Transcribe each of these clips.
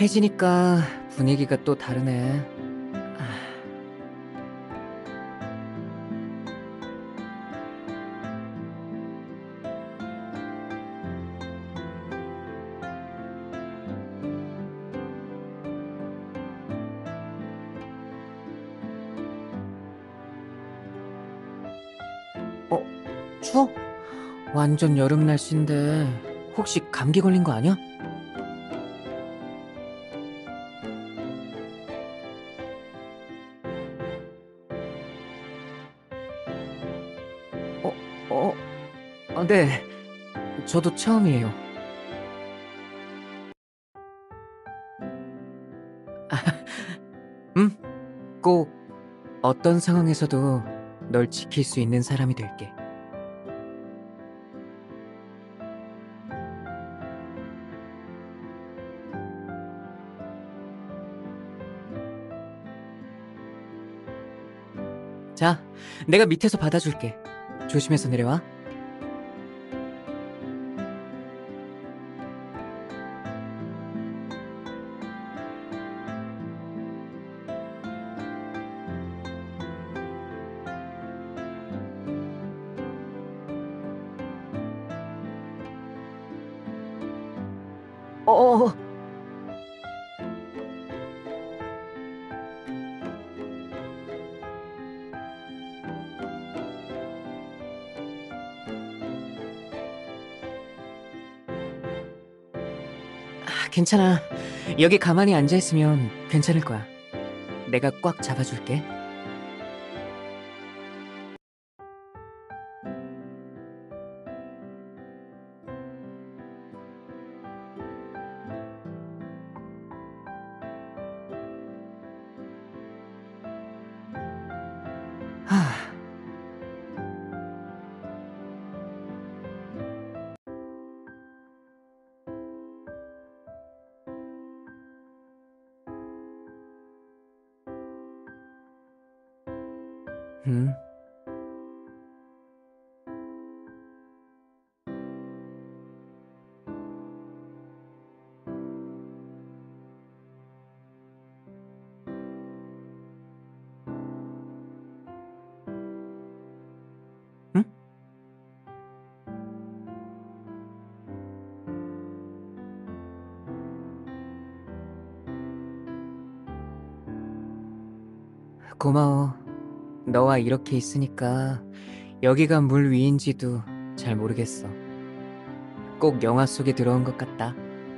해지니까 분위기가 또 다르네. 어, 추워? 완전 여름 날씨인데 혹시 감기 걸린 거 아니야? 어, 어, 네. 저도 처음이에요. 응? 꼭 어떤 상황에서도 널 지킬 수 있는 사람이 될게. 자, 내가 밑에서 받아줄게. 조심해서 내려와. 어어어. 괜찮아. 여기 가만히 앉아있으면 괜찮을 거야. 내가 꽉 잡아줄게. 하, 음, 응? 고마워. 너와 이렇게 있으니까 여기가 물 위인지도 잘 모르겠어. 꼭 영화 속에 들어온 것 같다.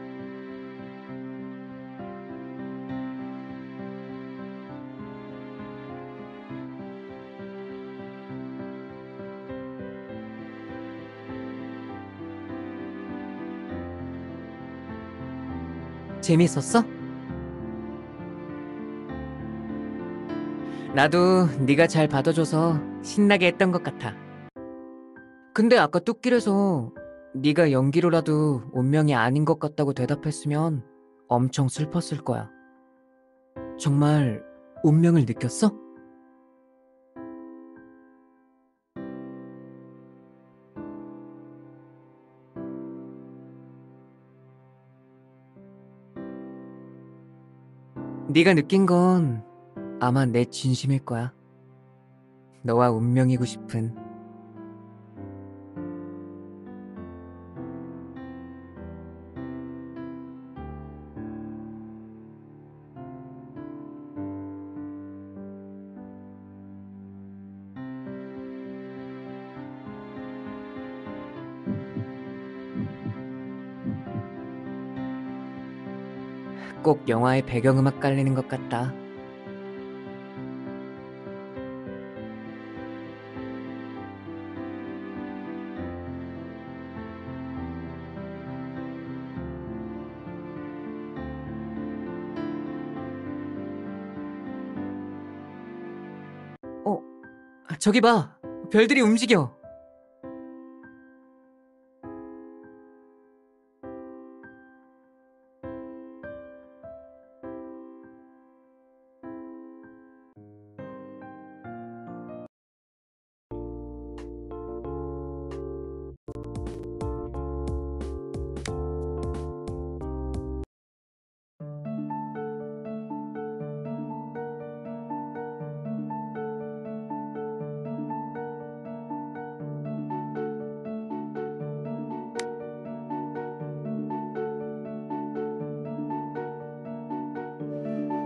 재밌었어? 나도 네가 잘 받아줘서 신나게 했던 것 같아. 근데 아까 뚝길에서 네가 연기로라도 운명이 아닌 것 같다고 대답했으면 엄청 슬펐을 거야. 정말 운명을 느꼈어? 네가 느낀 건 아마 내 진심일 거야. 너와 운명이고 싶은. 꼭 영화의 배경음악 깔리는 것 같다. 어, 저기 봐. 별들이 움직여.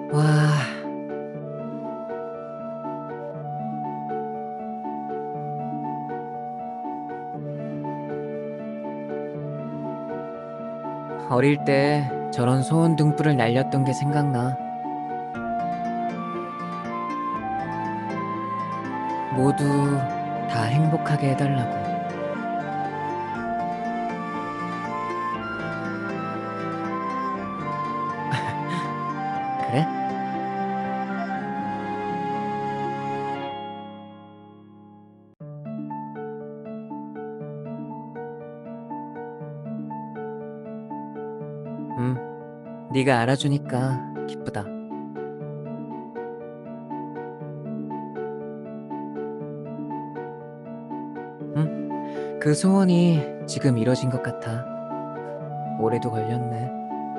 와, 어릴 때 저런 소원 등불을 날렸던 게 생각나. 모두 다 행복하게 해달라고. 그래? 네가 알아주니까 기쁘다. 그 소원이 지금 이뤄진 것 같아. 올해도 걸렸네.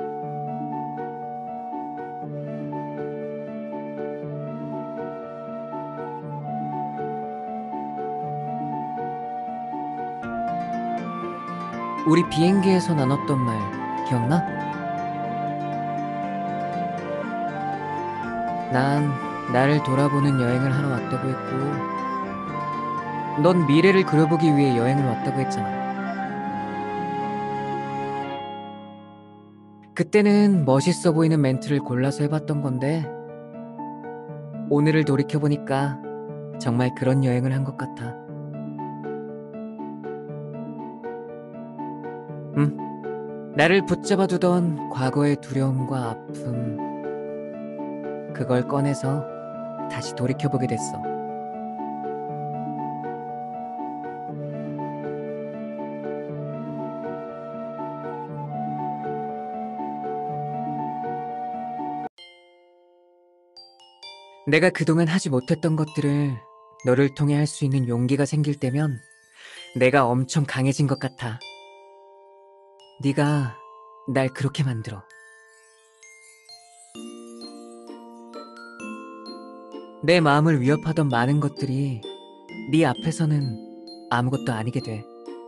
우리 비행기에서 나눴던 말 기억나? 난 나를 돌아보는 여행을 하러 왔다고 했고, 넌 미래를 그려보기 위해 여행을 왔다고 했잖아. 그때는 멋있어 보이는 멘트를 골라서 해봤던 건데, 오늘을 돌이켜보니까 정말 그런 여행을 한 것 같아. 나를 붙잡아두던 과거의 두려움과 아픔, 그걸 꺼내서 다시 돌이켜보게 됐어. 내가 그동안 하지 못했던 것들을 너를 통해 할 수 있는 용기가 생길 때면 내가 엄청 강해진 것 같아. 네가 날 그렇게 만들어. 내 마음을 위협하던 많은 것들이 네 앞에서는 아무것도 아니게 돼.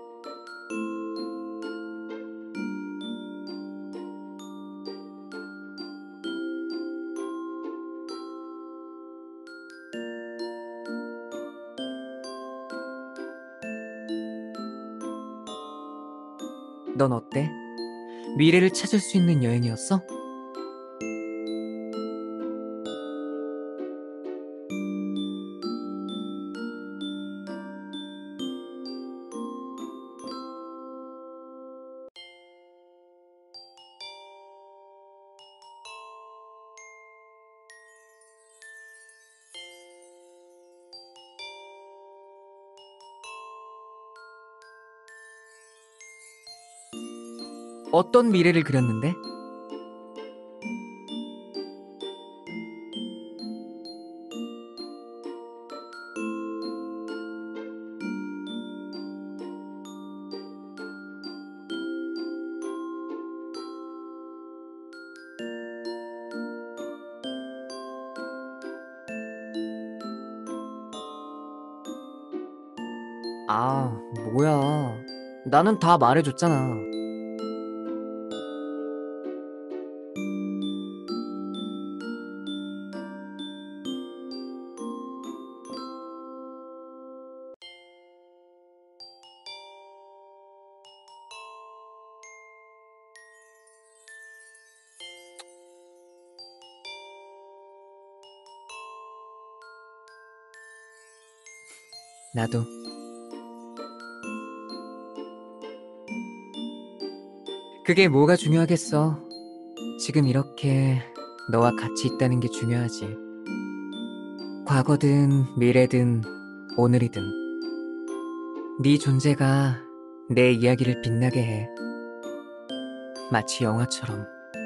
넌 어때? 미래를 찾을 수 있는 여행이었어? 어떤 미래를 그렸는데? 아, 뭐야. 나는 다 말해줬잖아. 나도. 그게 뭐가 중요하겠어. 지금 이렇게 너와 같이 있다는 게 중요하지. 과거든 미래든 오늘이든 네 존재가 내 이야기를 빛나게 해. 마치 영화처럼.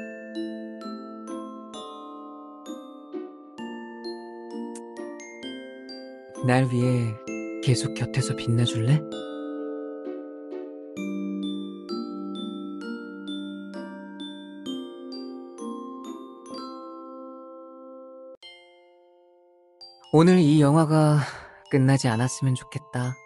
날 위해 계속 곁에서 빛나줄래? 오늘 이 영화가 끝나지 않았으면 좋겠다.